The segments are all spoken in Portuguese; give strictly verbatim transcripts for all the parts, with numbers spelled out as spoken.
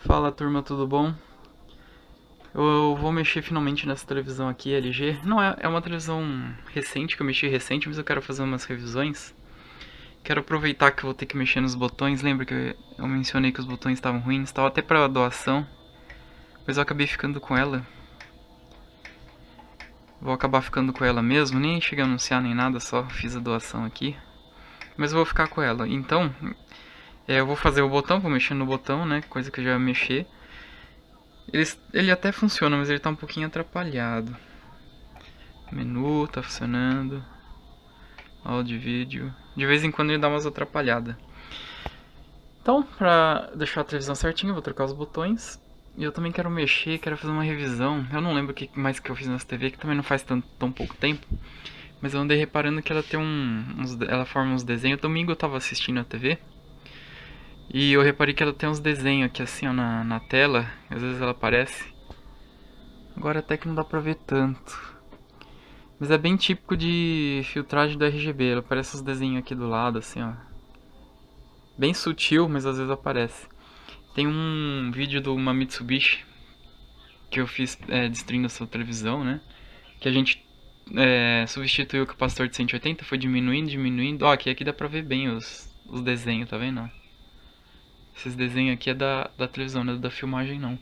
Fala turma, tudo bom? Eu vou mexer finalmente nessa televisão aqui, L G. Não é, é uma televisão recente, que eu mexi recente, mas eu quero fazer umas revisões. Quero aproveitar que eu vou ter que mexer nos botões. Lembra que eu mencionei que os botões estavam ruins? Estava até para doação, mas eu acabei ficando com ela. Vou acabar ficando com ela mesmo, nem cheguei a anunciar nem nada, só fiz a doação aqui. Mas eu vou ficar com ela. Então, é, eu vou fazer o botão, vou mexer no botão, né? Coisa que eu já ia mexer. Ele, ele até funciona, mas ele tá um pouquinho atrapalhado. Menu tá funcionando. Áudio e vídeo. De vez em quando ele dá umas atrapalhadas. Então, pra deixar a televisão certinha, eu vou trocar os botões. E eu também quero mexer, quero fazer uma revisão. Eu não lembro o que mais que eu fiz nessa T V, que também não faz tão, tão pouco tempo. Mas eu andei reparando que ela tem um, uns, ela forma uns desenhos. Domingo eu tava assistindo a T V. E eu reparei que ela tem uns desenhos aqui assim, ó, na, na tela. Às vezes ela aparece. Agora até que não dá pra ver tanto. Mas é bem típico de filtragem do R G B. Ela aparece os desenhos aqui do lado, assim, ó. Bem sutil, mas às vezes aparece. Tem um vídeo de uma Mitsubishi que eu fiz é, destruindo a sua televisão, né? Que a gente é, substituiu o capacitor de cento e oitenta, foi diminuindo, diminuindo. Ó, aqui, aqui dá pra ver bem os, os desenhos, tá vendo? Esses desenhos aqui é da, da televisão, não é da filmagem não.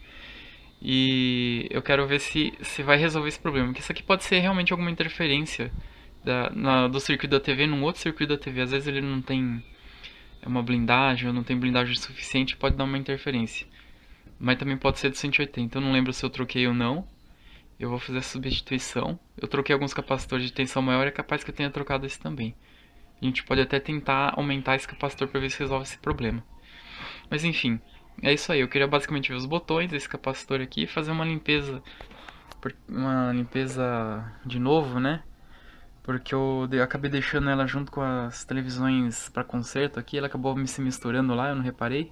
E eu quero ver se, se vai resolver esse problema. Porque isso aqui pode ser realmente alguma interferência da, na, do circuito da T V num outro circuito da T V. Às vezes ele não tem uma blindagem ou não tem blindagem suficiente, pode dar uma interferência. Mas também pode ser do cento e oitenta. Eu não lembro se eu troquei ou não. Eu vou fazer a substituição. Eu troquei alguns capacitores de tensão maior e é capaz que eu tenha trocado esse também. A gente pode até tentar aumentar esse capacitor para ver se resolve esse problema. Mas enfim, é isso aí. Eu queria basicamente ver os botões desse capacitor aqui e fazer uma limpeza. Uma limpeza de novo, né? Porque eu acabei deixando ela junto com as televisões para conserto aqui. Ela acabou me se misturando lá, eu não reparei.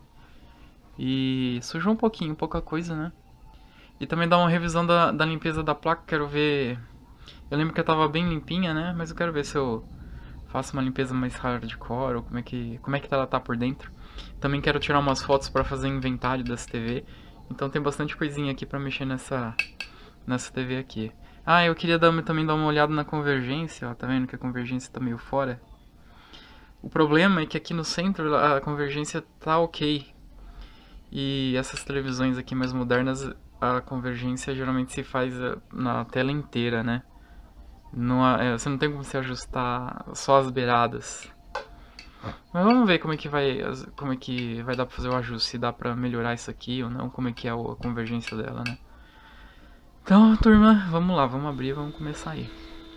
E sujou um pouquinho, pouca coisa, né? E também dar uma revisão da, da limpeza da placa. Quero ver. Eu lembro que eu tava bem limpinha, né? Mas eu quero ver se eu faço uma limpeza mais hardcore ou como é que, como é que ela tá por dentro. Também quero tirar umas fotos para fazer inventário dessa T V. Então tem bastante coisinha aqui para mexer nessa, nessa T V aqui. Ah, eu queria dar, também dar uma olhada na convergência. Ó, tá vendo que a convergência tá meio fora? O problema é que aqui no centro a convergência tá ok. E essas televisões aqui mais modernas, a convergência geralmente se faz na tela inteira, né? Não há, é, você não tem como se ajustar só as beiradas. Mas vamos ver como é que vai, como é que vai dar pra fazer o ajuste, se dá pra melhorar isso aqui ou não, como é que é a convergência dela, né? Então, turma, vamos lá, vamos abrir, vamos começar aí.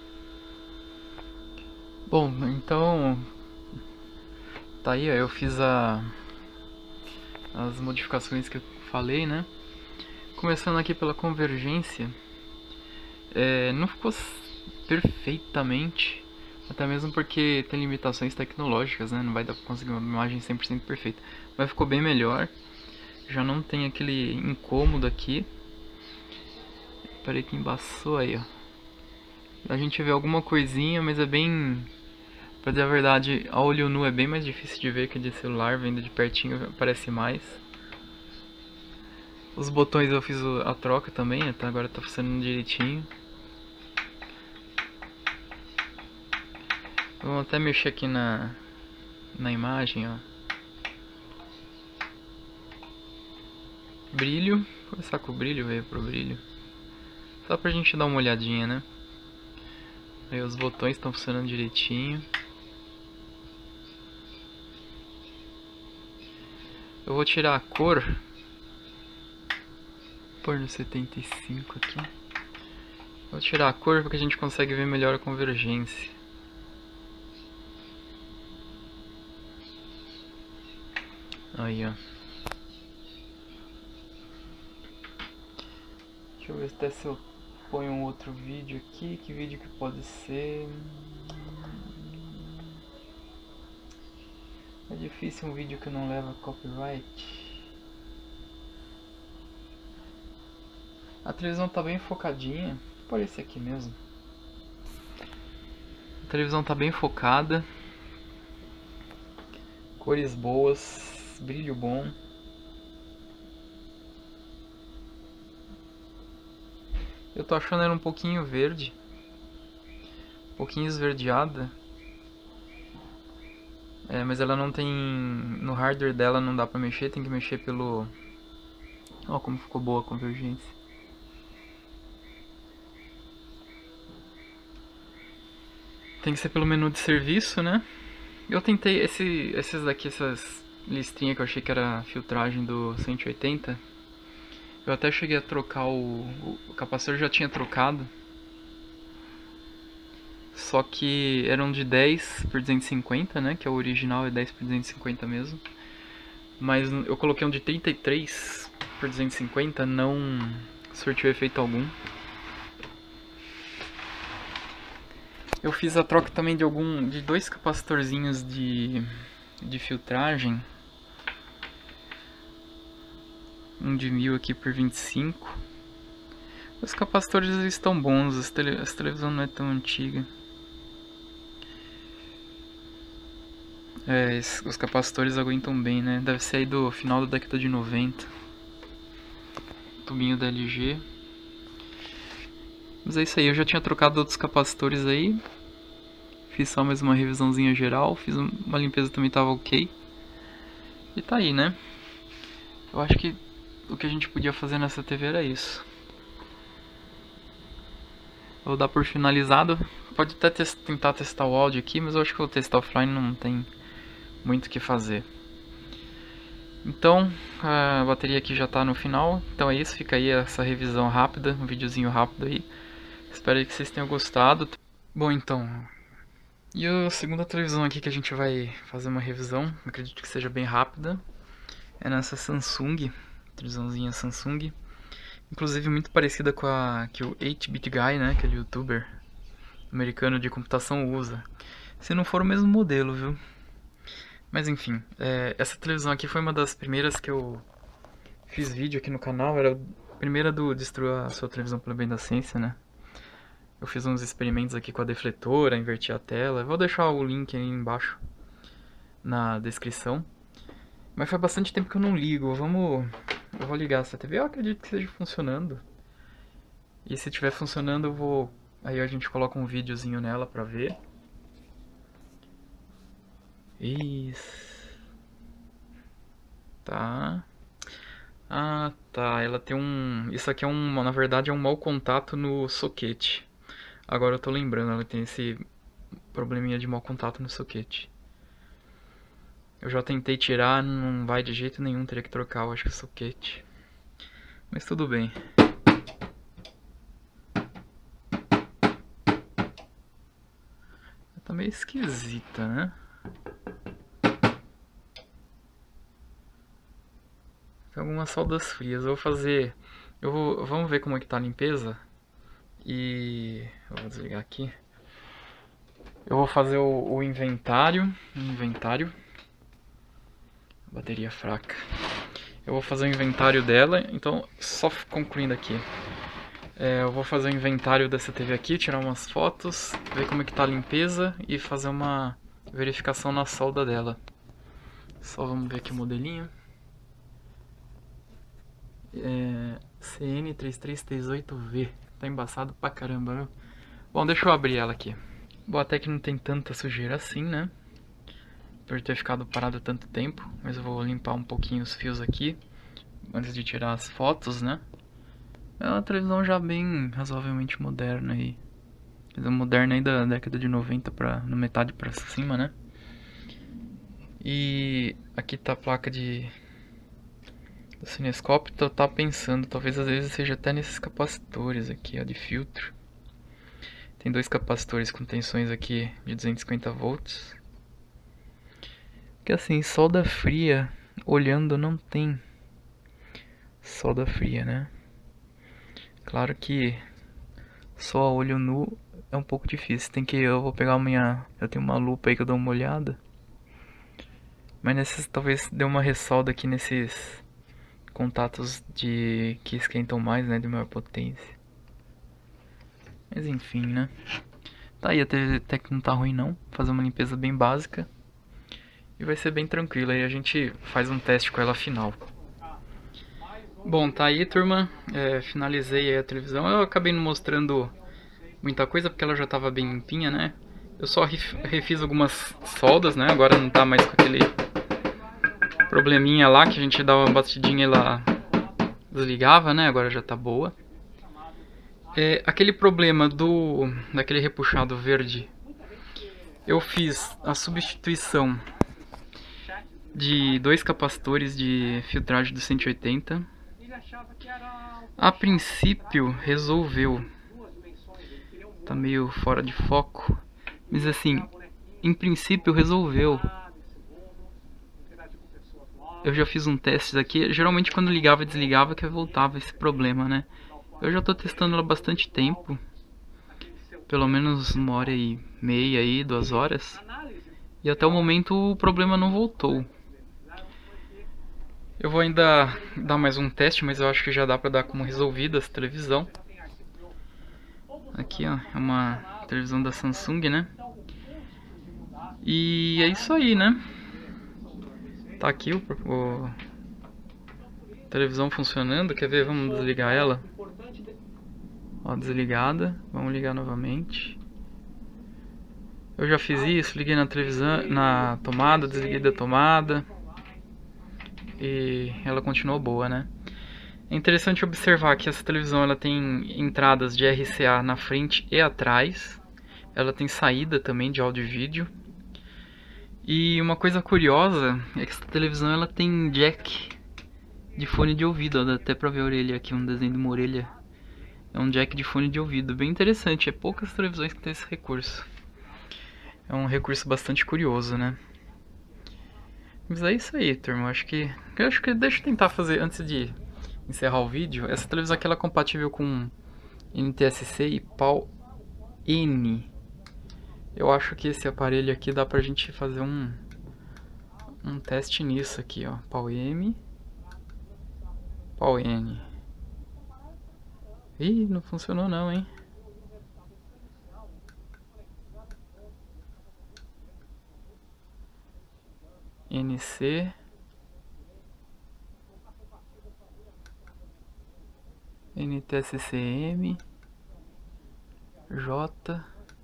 Bom, então, tá aí, ó, eu fiz a, as modificações que eu falei, né? Começando aqui pela convergência, é, não ficou perfeitamente, até mesmo porque tem limitações tecnológicas, né? Não vai dar pra conseguir uma imagem cem por cento perfeita. Mas ficou bem melhor. Já não tem aquele incômodo aqui. Peraí que embaçou aí, ó. A gente vê alguma coisinha, mas é bem... Pra dizer a verdade, a olho nu é bem mais difícil de ver que de celular. Vendo de pertinho aparece mais. Os botões eu fiz a troca também, até agora tá funcionando direitinho. Vamos até mexer aqui na, na imagem, ó. Brilho, vou começar com o brilho, veio pro brilho. Só pra gente dar uma olhadinha, né? Aí os botões estão funcionando direitinho. Eu vou tirar a cor. Vou pôr no setenta e cinco aqui. Vou tirar a cor porque a gente consegue ver melhor a convergência. Aí, ó. Deixa eu ver até se eu ponho um outro vídeo aqui. Que vídeo que pode ser? É difícil um vídeo que não leva copyright. A televisão tá bem focadinha. Por esse aqui mesmo. A televisão tá bem focada. Cores boas. Brilho bom. Eu tô achando ela um pouquinho verde. Um pouquinho esverdeada. É, mas ela não tem... No hardware dela não dá pra mexer, tem que mexer pelo... Ó como ficou boa a convergência. Tem que ser pelo menu de serviço, né? Eu tentei esse, esses daqui, essas listrinhas que eu achei que era filtragem do cento e oitenta. Eu até cheguei a trocar o... O capacitor já tinha trocado. Só que eram de dez por duzentos e cinquenta, né? Que é o original, é dez por duzentos e cinquenta mesmo. Mas eu coloquei um de trinta e três por duzentos e cinquenta, não surtiu efeito algum. Eu fiz a troca também de algum de dois capacitorzinhos de, de filtragem. Um de mil aqui por vinte e cinco. Os capacitores estão bons, as tele, a televisão não é tão antiga. É, os capacitores aguentam bem, né? Deve ser aí do final da década de noventa. Tubinho da L G. Mas é isso aí, eu já tinha trocado outros capacitores aí. Fiz só mais uma revisãozinha geral. Fiz uma limpeza também, tava ok. E tá aí, né? Eu acho que o que a gente podia fazer nessa T V era isso. Vou dar por finalizado. Pode até test tentar testar o áudio aqui, mas eu acho que vou testar offline, não tem muito o que fazer. Então, a bateria aqui já está no final. Então é isso, fica aí essa revisão rápida, um videozinho rápido aí. Espero que vocês tenham gostado. Bom, então, e a segunda televisão aqui que a gente vai fazer uma revisão, acredito que seja bem rápida, é nessa Samsung, televisãozinha Samsung. Inclusive muito parecida com a que o oito bit Guy, né, aquele youtuber americano de computação usa. Se não for o mesmo modelo, viu? Mas enfim, é, essa televisão aqui foi uma das primeiras que eu fiz vídeo aqui no canal. Era a primeira do Destrua a Sua Televisão pelo Bem da Ciência, né? Eu fiz uns experimentos aqui com a defletora, inverti a tela. Vou deixar o link aí embaixo na descrição. Mas faz bastante tempo que eu não ligo. Vamos... Eu vou ligar essa T V. Eu acredito que esteja funcionando. E se estiver funcionando eu vou... Aí a gente coloca um videozinho nela pra ver. Isso. Tá. Ah, tá. Ela tem um... Isso aqui é um... Na verdade é um mau contato no soquete. Agora eu tô lembrando, ela tem esse probleminha de mau contato no soquete. Eu já tentei tirar, não vai de jeito nenhum, teria que trocar, eu acho que o soquete. Mas tudo bem. Tá meio esquisita, né? Tem algumas soldas frias. Eu vou fazer... Eu vou... Vamos ver como é que tá a limpeza. E... Eu vou desligar aqui. Eu vou fazer o, o inventário. Inventário. Bateria fraca. Eu vou fazer o inventário dela. Então, só concluindo aqui. É, eu vou fazer o inventário dessa T V aqui, tirar umas fotos, ver como é que tá a limpeza e fazer uma verificação na solda dela. Só vamos ver aqui o modelinho. É, C N três três três oito V. Tá embaçado pra caramba, viu? Bom, deixa eu abrir ela aqui. Bom, até que não tem tanta sujeira assim, né? Por ter ficado parado tanto tempo. Mas eu vou limpar um pouquinho os fios aqui antes de tirar as fotos, né? É uma televisão já bem razoavelmente moderna aí. Moderna aí da década de noventa pra, na metade pra cima, né? E aqui tá a placa de do cinescópio. Eu tava pensando, talvez às vezes seja até nesses capacitores aqui, ó, de filtro. Tem dois capacitores com tensões aqui de duzentos e cinquenta volts. Que assim, solda fria, olhando não tem solda fria, né? Claro que só a olho nu é um pouco difícil. Tem que eu vou pegar a minha, eu tenho uma lupa aí que eu dou uma olhada. Mas nesses talvez dê uma ressolda aqui nesses contatos de que esquentam mais, né, de maior potência. Mas enfim, né? Tá aí, até, até que não tá ruim não. Fazer uma limpeza bem básica e vai ser bem tranquilo. Aí a gente faz um teste com ela final. Bom, tá aí, turma. É, finalizei aí a televisão. Eu acabei não mostrando muita coisa porque ela já tava bem limpinha, né? Eu só refiz algumas soldas, né? Agora não tá mais com aquele probleminha lá que a gente dava uma batidinha e ela desligava, né? Agora já tá boa. É, aquele problema do daquele repuxado verde, eu fiz a substituição de dois capacitores de filtragem do cento e oitenta. A princípio resolveu. Tá meio fora de foco, mas assim, em princípio resolveu. Eu já fiz um teste aqui, geralmente quando ligava e desligava que voltava esse problema, né? Eu já tô testando ela há bastante tempo, pelo menos uma hora e meia aí, duas horas, e até o momento o problema não voltou. Eu vou ainda dar mais um teste, mas eu acho que já dá pra dar como resolvida essa televisão. Aqui ó, é uma televisão da Samsung, né? E é isso aí, né? Tá aqui o, o televisão funcionando. Quer ver? Vamos desligar ela. Ó, desligada. Vamos ligar novamente. Eu já fiz isso, liguei na televisão, na tomada, desliguei da tomada. E ela continuou boa, né? É interessante observar que essa televisão ela tem entradas de R C A na frente e atrás. Ela tem saída também de áudio e vídeo. E uma coisa curiosa é que essa televisão ela tem jack de fone de ouvido, ó, dá até pra ver a orelha aqui, um desenho de uma orelha. É um jack de fone de ouvido, bem interessante, é poucas televisões que tem esse recurso. É um recurso bastante curioso, né? Mas é isso aí, turma, acho que... Eu acho que deixa eu tentar fazer, antes de encerrar o vídeo, essa televisão aqui ela é compatível com N T S C e Pau-N. Eu acho que esse aparelho aqui dá pra gente fazer um um teste nisso aqui, ó. Pau-M, Pau-N. Ih, não funcionou não, hein? N C, N T S C M, J,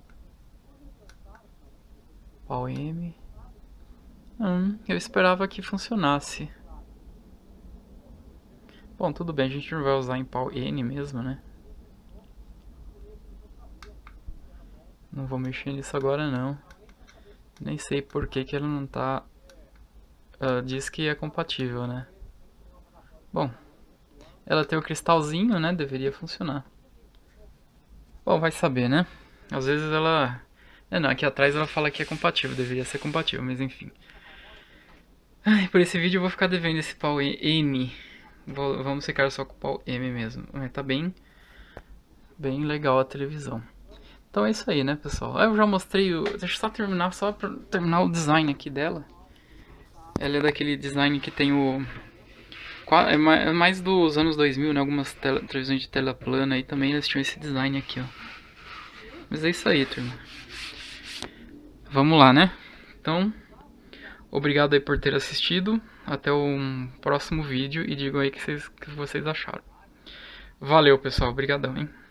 Pau-M. Hum, eu esperava que funcionasse. Bom, tudo bem, a gente não vai usar em Pau-N mesmo, né? Não vou mexer nisso agora não. Nem sei por que que ela não tá... Uh, diz que é compatível, né? Bom, ela tem o cristalzinho, né? Deveria funcionar. Bom, vai saber, né? Às vezes ela... É, não, aqui atrás ela fala que é compatível, deveria ser compatível, mas enfim. Ai, por esse vídeo eu vou ficar devendo esse Pau-M. Vou, vamos ficar só com o Pau-M mesmo. Mas tá bem, bem legal a televisão. Então é isso aí, né, pessoal? Eu já mostrei o... Deixa eu só terminar, só pra terminar o design aqui dela. Ela é daquele design que tem o... É mais dos anos dois mil, né? Algumas tele... televisões de tela plana aí também eles tinham esse design aqui, ó. Mas é isso aí, turma. Vamos lá, né? Então, obrigado aí por ter assistido. Até o próximo vídeo e digam aí o que vocês, que vocês acharam. Valeu, pessoal. Obrigadão, hein?